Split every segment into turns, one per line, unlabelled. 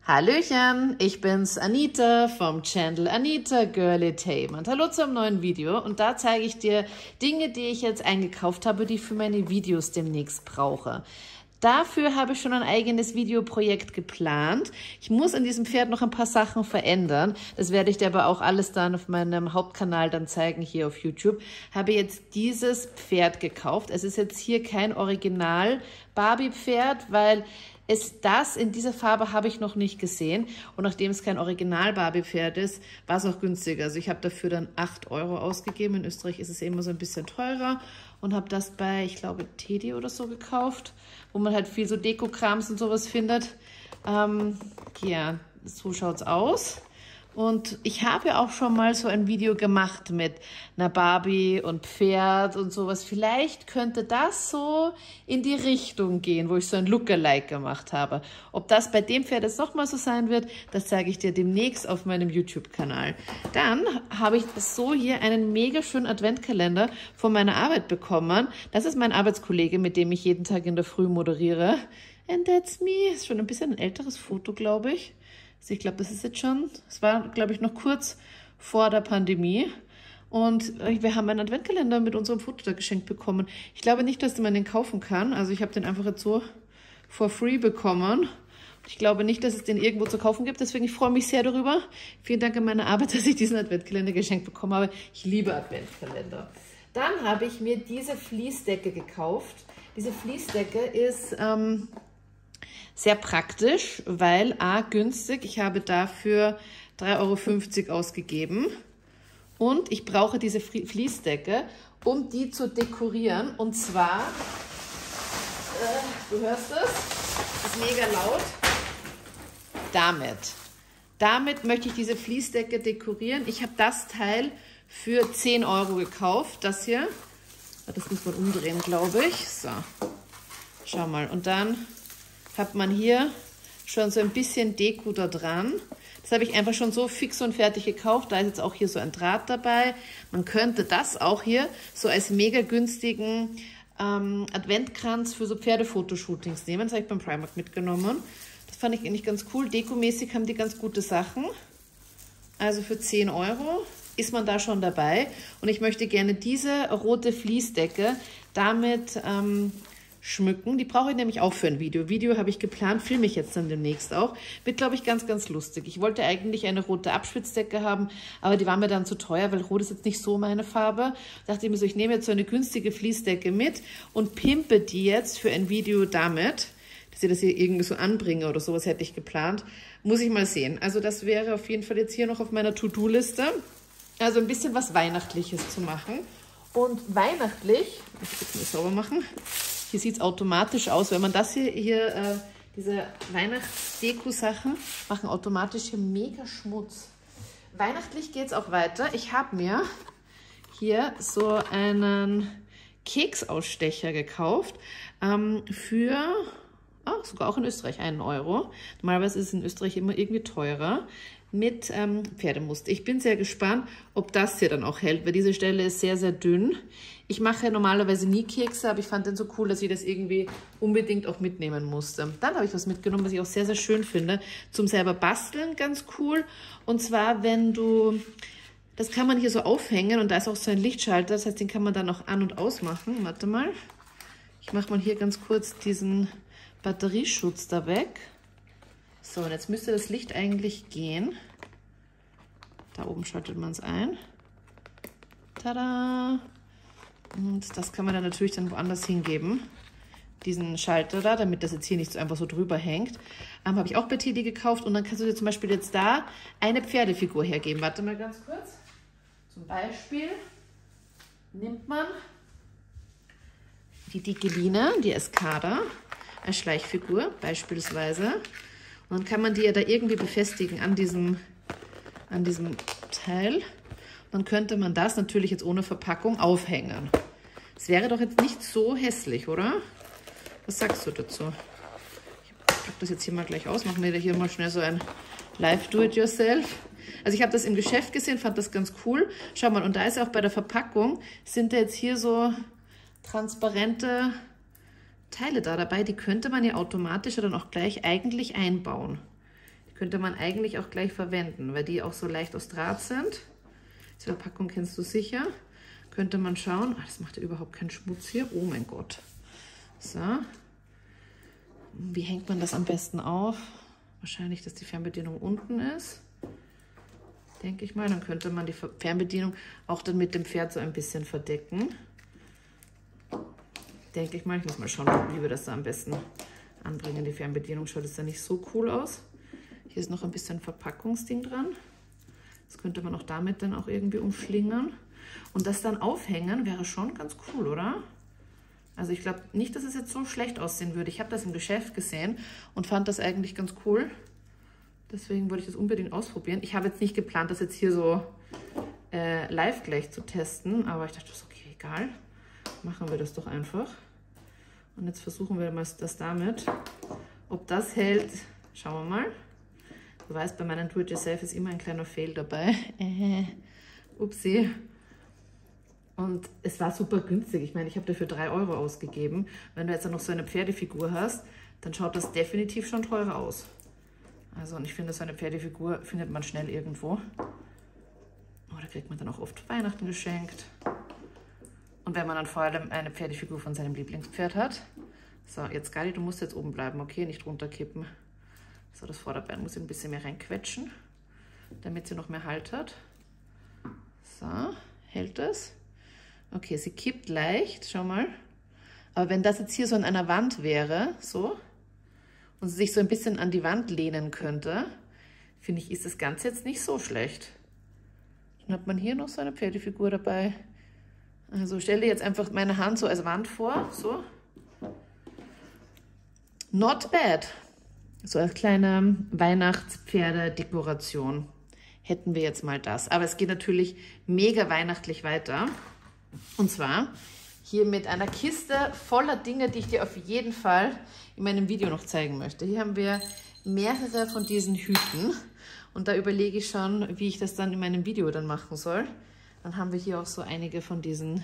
Hallöchen, ich bin's Anita vom Channel Anita Girlitainment. Hallo zu einem neuen Video und da zeige ich dir Dinge, die ich jetzt eingekauft habe, die ich für meine Videos demnächst brauche. Dafür habe ich schon ein eigenes Videoprojekt geplant. Ich muss an diesem Pferd noch ein paar Sachen verändern. Das werde ich dir aber auch alles dann auf meinem Hauptkanal dann zeigen, hier auf YouTube. Habe jetzt dieses Pferd gekauft. Es ist jetzt hier kein Original Barbie-Pferd, weil das in dieser Farbe habe ich noch nicht gesehen. Und nachdem es kein Original-Barbie-Pferd ist, war es auch günstiger. Also ich habe dafür dann 8 € ausgegeben. In Österreich ist es immer so ein bisschen teurer. Und habe das bei, ich glaube, Teddy oder so gekauft, wo man halt viel so Deko-Krams und sowas findet. Ja, so schaut's aus. Und ich habe ja auch schon mal so ein Video gemacht mit einer Barbie und Pferd und sowas. Vielleicht könnte das so in die Richtung gehen, wo ich so ein Lookalike gemacht habe. Ob das bei dem Pferd jetzt nochmal so sein wird, das zeige ich dir demnächst auf meinem YouTube-Kanal. Dann habe ich so hier einen mega schönen Adventkalender von meiner Arbeit bekommen. Das ist mein Arbeitskollege, mit dem ich jeden Tag in der Früh moderiere. And that's me. Ist schon ein bisschen ein älteres Foto, glaube ich. Also ich glaube, das ist jetzt schon, es war, glaube ich, noch kurz vor der Pandemie. Und wir haben einen Adventkalender mit unserem Foto da geschenkt bekommen. Ich glaube nicht, dass man den kaufen kann. Also ich habe den einfach jetzt so for free bekommen. Ich glaube nicht, dass es den irgendwo zu kaufen gibt. Deswegen, ich freue mich sehr darüber. Vielen Dank an meine Arbeit, dass ich diesen Adventkalender geschenkt bekommen habe. Ich liebe Adventkalender. Dann habe ich mir diese Fließdecke gekauft. Diese Fließdecke ist sehr praktisch, weil A, günstig. Ich habe dafür 3,50 € ausgegeben. Und ich brauche diese Fließdecke, um die zu dekorieren. Und zwar, du hörst es, ist mega laut. Damit möchte ich diese Fließdecke dekorieren. Ich habe das Teil für 10 € gekauft. Das hier. Das muss man umdrehen, glaube ich. So, schau mal. Und dann hat man hier schon so ein bisschen Deko da dran. Das habe ich einfach schon so fix und fertig gekauft. Da ist jetzt auch hier so ein Draht dabei. Man könnte das auch hier so als mega günstigen Adventkranz für so Pferdefotoshooting's nehmen. Das habe ich beim Primark mitgenommen. Das fand ich eigentlich ganz cool. Dekomäßig haben die ganz gute Sachen. Also für 10 € ist man da schon dabei. Und ich möchte gerne diese rote Fließdecke damit schmücken. Die brauche ich nämlich auch für ein Video. Video habe ich geplant, filme ich jetzt dann demnächst auch. Wird, glaube ich, ganz, ganz lustig. Ich wollte eigentlich eine rote Abschwitzdecke haben, aber die war mir dann zu teuer, weil rot ist jetzt nicht so meine Farbe. Da dachte ich mir so, ich nehme jetzt so eine günstige Fließdecke mit und pimpe die jetzt für ein Video damit, dass ich das hier irgendwie so anbringe oder sowas hätte ich geplant. Muss ich mal sehen. Also das wäre auf jeden Fall jetzt hier noch auf meiner To-Do-Liste. Also ein bisschen was Weihnachtliches zu machen. Und weihnachtlich, ich muss jetzt mal sauber machen. Hier sieht es automatisch aus, wenn man das hier diese Weihnachtsdeko-Sachen machen automatisch hier mega Schmutz. Weihnachtlich geht es auch weiter. Ich habe mir hier so einen Keksausstecher gekauft für, sogar auch in Österreich 1 €. Normalerweise ist es in Österreich immer irgendwie teurer. Mit Pferdemuster. Ich bin sehr gespannt, ob das hier dann auch hält, weil diese Stelle ist sehr, sehr dünn. Ich mache normalerweise nie Kekse, aber ich fand den so cool, dass ich das irgendwie unbedingt auch mitnehmen musste. Dann habe ich was mitgenommen, was ich auch sehr, sehr schön finde, zum selber basteln, ganz cool. Und zwar, das kann man hier so aufhängen und da ist auch so ein Lichtschalter, das heißt, den kann man dann auch an- und ausmachen. Warte mal, ich mache mal hier ganz kurz diesen Batterieschutz da weg. So, und jetzt müsste das Licht eigentlich gehen. Da oben schaltet man es ein. Tada! Und das kann man dann natürlich dann woanders hingeben. Diesen Schalter da, damit das jetzt hier nicht so einfach so drüber hängt. Habe ich auch bei Teddy gekauft. Und dann kannst du dir zum Beispiel jetzt da eine Pferdefigur hergeben. Warte mal ganz kurz. Zum Beispiel nimmt man die Dickeline, die Escada, als Schleichfigur beispielsweise. Und dann kann man die ja da irgendwie befestigen an diesem Teil. Und dann könnte man das natürlich jetzt ohne Verpackung aufhängen. Das wäre doch jetzt nicht so hässlich, oder? Was sagst du dazu? Ich packe das jetzt hier mal gleich aus. Machen wir hier mal schnell so ein Live-Do-It-Yourself. Also ich habe das im Geschäft gesehen, fand das ganz cool. Schau mal, und da ist auch bei der Verpackung, sind da jetzt hier so transparente Teile da dabei, die könnte man ja automatisch dann auch gleich eigentlich einbauen. könnte man eigentlich auch gleich verwenden, weil die auch so leicht aus Draht sind. Die Verpackung kennst du sicher. Könnte man schauen. Das macht ja überhaupt keinen Schmutz hier. Oh mein Gott. So. Wie hängt man das am besten auf? Wahrscheinlich, dass die Fernbedienung unten ist. Denke ich mal. Dann könnte man die Fernbedienung auch dann mit dem Pferd so ein bisschen verdecken. Denke ich mal. Ich muss mal schauen, wie wir das da am besten anbringen. Die Fernbedienung schaut jetzt da nicht so cool aus. Hier ist noch ein bisschen Verpackungsding dran. Das könnte man auch damit dann auch irgendwie umschlingern. Und das dann aufhängen wäre schon ganz cool, oder? Also ich glaube nicht, dass es jetzt so schlecht aussehen würde. Ich habe das im Geschäft gesehen und fand das eigentlich ganz cool. Deswegen wollte ich das unbedingt ausprobieren. Ich habe jetzt nicht geplant, das jetzt hier so live gleich zu testen. Aber ich dachte, das ist okay, egal. Machen wir das doch einfach. Und jetzt versuchen wir mal das damit. Ob das hält, schauen wir mal. Du weißt, bei meinen Do-it-yourself ist immer ein kleiner Fail dabei. Upsi. Und es war super günstig. Ich meine, ich habe dafür 3 € ausgegeben. Wenn du jetzt noch so eine Pferdefigur hast, dann schaut das definitiv schon teurer aus. Also, und ich finde, so eine Pferdefigur findet man schnell irgendwo. Oder kriegt man dann auch oft Weihnachten geschenkt. Und wenn man dann vor allem eine Pferdefigur von seinem Lieblingspferd hat. So, jetzt Gali, du musst jetzt oben bleiben, okay? Nicht runterkippen. So, das Vorderbein muss ich ein bisschen mehr reinquetschen, damit sie noch mehr Halt hat. So, hält das. Okay, sie kippt leicht, schau mal. Aber wenn das jetzt hier so an einer Wand wäre, so, und sie sich so ein bisschen an die Wand lehnen könnte, finde ich, ist das Ganze jetzt nicht so schlecht. Dann hat man hier noch so eine Pferdefigur dabei. Also stell dir jetzt einfach meine Hand so als Wand vor, so. Not bad. So als kleine Weihnachtspferdedekoration hätten wir jetzt mal das. Aber es geht natürlich mega weihnachtlich weiter. Und zwar hier mit einer Kiste voller Dinge, die ich dir auf jeden Fall in meinem Video noch zeigen möchte. Hier haben wir mehrere von diesen Hüten. Und da überlege ich schon, wie ich das dann in meinem Video dann machen soll. Dann haben wir hier auch so einige von diesen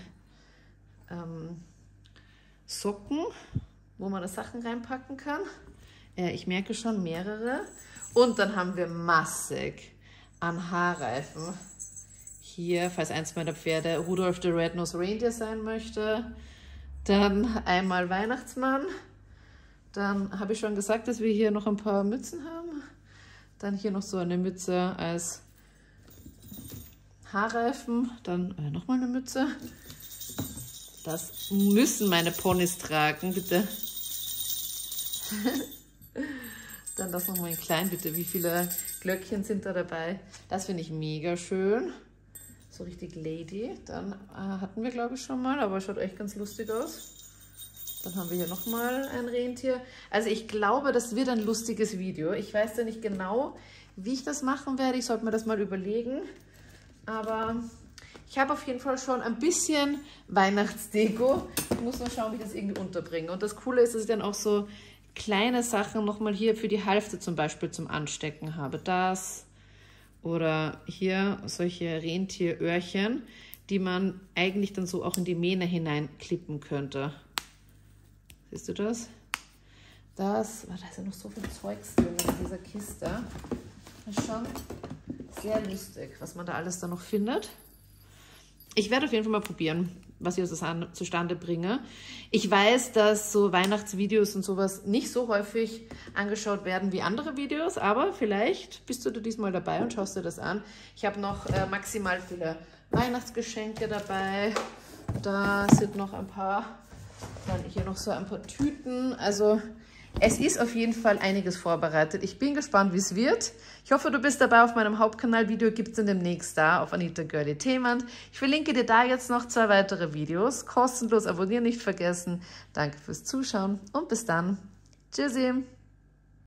Socken, wo man das Sachen reinpacken kann. Ich merke schon mehrere. Und dann haben wir massig an Haarreifen. Hier, falls eins meiner Pferde Rudolph the Red-Nosed Reindeer sein möchte. Dann einmal Weihnachtsmann. Dann habe ich schon gesagt, dass wir hier noch ein paar Mützen haben. Dann hier noch so eine Mütze als Haarreifen. Dann nochmal eine Mütze. Das müssen meine Ponys tragen, bitte. Dann das nochmal in klein, bitte. Wie viele Glöckchen sind da dabei? Das finde ich mega schön. So richtig Lady. Dann hatten wir, glaube ich, schon mal, aber schaut echt ganz lustig aus. Dann haben wir hier nochmal ein Rentier. Also ich glaube, das wird ein lustiges Video. Ich weiß ja nicht genau, wie ich das machen werde. Ich sollte mir das mal überlegen. Aber ich habe auf jeden Fall schon ein bisschen Weihnachtsdeko. Ich muss nur schauen, wie ich das irgendwie unterbringe. Und das Coole ist, dass ich dann auch so kleine Sachen nochmal hier für die Hälfte zum Beispiel zum Anstecken habe. Das oder hier solche Rentieröhrchen, die man eigentlich dann so auch in die Mähne hineinklippen könnte. Siehst du das? Das, da ist ja noch so viel Zeugs drin in dieser Kiste. Das ist schon sehr lustig, was man da alles da noch findet. Ich werde auf jeden Fall mal probieren, was ich zustande bringe. Ich weiß, dass so Weihnachtsvideos und sowas nicht so häufig angeschaut werden wie andere Videos, aber vielleicht bist du diesmal dabei und schaust dir das an. Ich habe noch maximal viele Weihnachtsgeschenke dabei. Da sind noch ein paar, dann hier noch so ein paar Tüten. Also es ist auf jeden Fall einiges vorbereitet. Ich bin gespannt, wie es wird. Ich hoffe, du bist dabei auf meinem Hauptkanal. Video gibt es dann demnächst da auf Anita Girlie Themand. Ich verlinke dir da jetzt noch 2 weitere Videos. Kostenlos abonnieren nicht vergessen. Danke fürs Zuschauen und bis dann. Tschüssi.